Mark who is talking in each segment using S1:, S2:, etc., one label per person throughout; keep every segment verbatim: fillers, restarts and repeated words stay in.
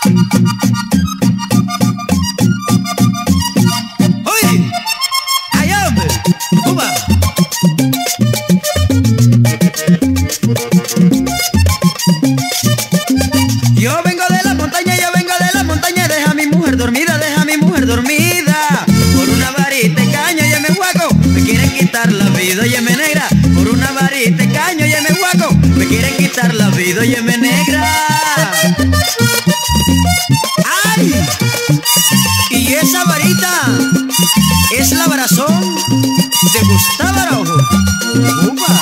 S1: ¡Uy! ¡Ay, hombre! ¡Uba! Yo vengo de la montaña, yo vengo de la montaña. Deja a mi mujer dormida, deja a mi mujer dormida. Por una varita de caño y me huaco, me quieren quitar la vida, oye me negra. Por una varita de caño y me huaco, me quieren quitar la vida, oye me negra. ¡Ay! Y esa varita es la varazón de Gustavo Araujo. ¡Upa!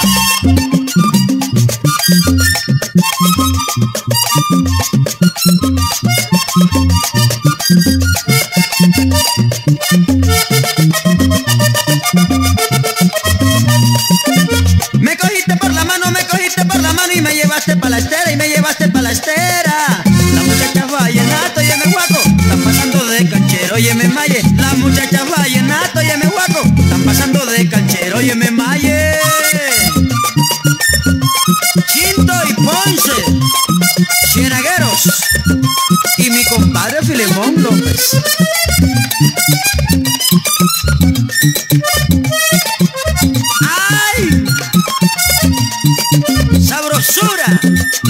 S1: Me cogiste por la mano, me cogiste por la mano y me llevaste pa' la estera, y me llevaste pa' la estera. Las muchachas vallenato, oye me guaco, están pasando de canchero, oye me malle. Las muchachas vallenato, oye me guaco, están pasando de canchero, oye me malle. Chinto y Ponce, Cienagueros y mi compadre Filemón López. ¡Ay! ¡Sabrosura!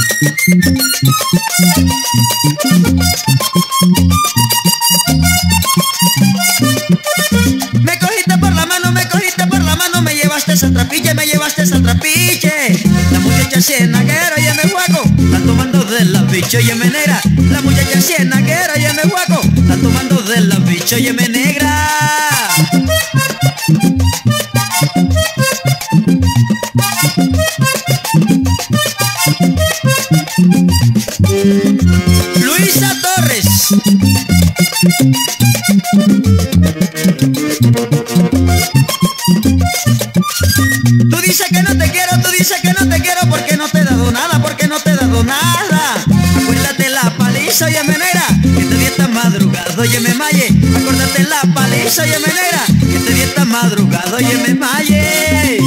S1: Me cogiste por la mano, me cogiste por la mano, me llevaste al trapiche, me llevaste al trapiche. La muchacha cienaguera, oye me huaco, están tomando de la bicho, oye me negra. La muchacha cienaguera, oye me huaco, están tomando de la bicho, oye me negra. Luisa Torres. Tú dices que no te quiero, tú dices que no te quiero porque no te he dado nada, porque no te he dado nada. Acuérdate la paliza, oye me negra, que te di esta madrugada, oye me malle. Acuérdate la paliza, oye me negra, que te di esta madrugada, oye me malle.